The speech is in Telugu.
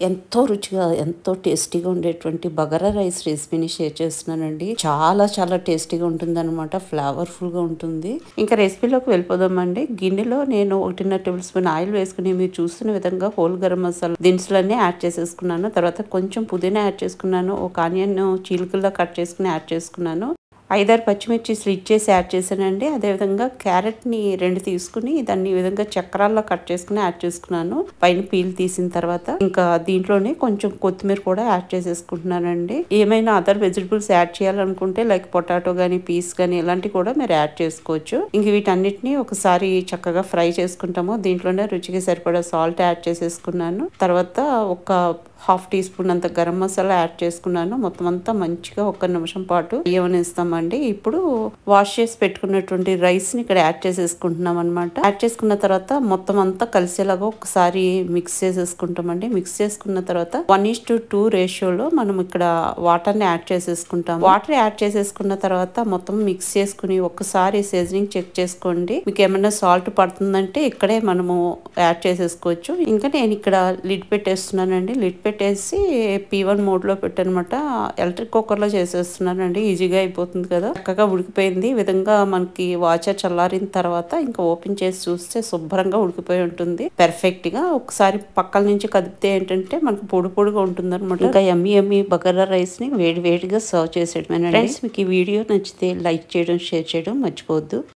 ఎంతో రుచిగా ఎంతో టేస్టీగా ఉండేటువంటి బగారా రైస్ రెసిపీని షేర్ చేస్తున్నానండి. చాలా చాలా టేస్టీగా ఉంటుందన్నమాట. ఫ్లేవర్ఫుల్గా ఉంటుంది. ఇంకా రెసిపీలోకి వెళ్ళిపోదామండి. గిన్నెలో నేను 1.5 టేబుల్ స్పూన్ ఆయిల్ వేసుకుని మీరు చూస్తున్న విధంగా హోల్ గరం మసాలా దినుసులన్నీ యాడ్ చేసేసుకున్నాను. తర్వాత కొంచెం పుదీనా యాడ్ చేసుకున్నాను. ఒక ఆనియన్ చీలికల్లో కట్ చేసుకుని యాడ్ చేసుకున్నాను. 5-6 పచ్చిమిర్చి స్లిట్ చేసి యాడ్ చేశానండి. అదేవిధంగా క్యారెట్ని 2 తీసుకుని దాన్ని ఈ విధంగా చక్రాల్లో కట్ చేసుకుని యాడ్ చేసుకున్నాను. పైన పీల్ తీసిన తర్వాత ఇంకా దీంట్లోనే కొంచెం కొత్తిమీర కూడా యాడ్ చేసేసుకుంటున్నానండి. ఏమైనా అదర్ వెజిటబుల్స్ యాడ్ చేయాలనుకుంటే లైక్ పొటాటో కానీ పీస్ కానీ ఇలాంటివి కూడా మీరు యాడ్ చేసుకోవచ్చు. ఇంక వీటన్నిటిని ఒకసారి చక్కగా ఫ్రై చేసుకుంటాము. దీంట్లోనే రుచికి సరిపడా సాల్ట్ యాడ్ చేసేసుకున్నాను. తర్వాత ఒక 1/2 టీ స్పూన్ అంత గరం మసాలా యాడ్ చేసుకున్నాను. మొత్తం అంతా మంచిగా 1 నిమిషం పాటు వేయనిస్తామండి. ఇప్పుడు వాష్ చేసి పెట్టుకున్నటువంటి రైస్ ని ఇక్కడ యాడ్ చేసేసుకుంటున్నాం అనమాట. యాడ్ చేసుకున్న తర్వాత మొత్తం అంతా కలిసేలాగా ఒకసారి మిక్స్ చేసేసుకుంటామండి. మిక్స్ చేసుకున్న తర్వాత 1:2 రేషియోలో మనం ఇక్కడ వాటర్ ని యాడ్ చేసేసుకుంటాం. వాటర్ యాడ్ చేసేసుకున్న తర్వాత మొత్తం మిక్స్ చేసుకుని ఒక్కసారి సీజనింగ్ చెక్ చేసుకోండి. మీకు ఏమైనా సాల్ట్ పడుతుందంటే ఇక్కడే మనము యాడ్ చేసేసుకోవచ్చు. ఇంకా నేను ఇక్కడ లిడ్ పెట్టేస్తున్నానండి. లిడ్ పెట్టేసి P1 మోడ్ లో పెట్టనమాట. ఎలక్ట్రిక్ కుక్కర్ లో చేసేస్తున్నానండి. ఈజీగా అయిపోతుంది కదా. చక్కగా ఉడికిపోయింది. ఈ విధంగా మనకి వాచర్ చల్లారిన తర్వాత ఇంకా ఓపెన్ చేసి చూస్తే శుభ్రంగా ఉడికిపోయి ఉంటుంది. పర్ఫెక్ట్ గా ఒకసారి పక్కల నుంచి కదిపితే ఏంటంటే మనకు పొడి పొడిగా ఉంటుంది అనమాట. ఇంకా యమ్మీ బగారా రైస్ ని వేడి వేడిగా సర్వ్ చేసేయడమేనండి. ఫ్రెండ్స్, మీకు ఈ వీడియో నచ్చితే లైక్ చేయడం, షేర్ చేయడం మర్చిపోవద్దు.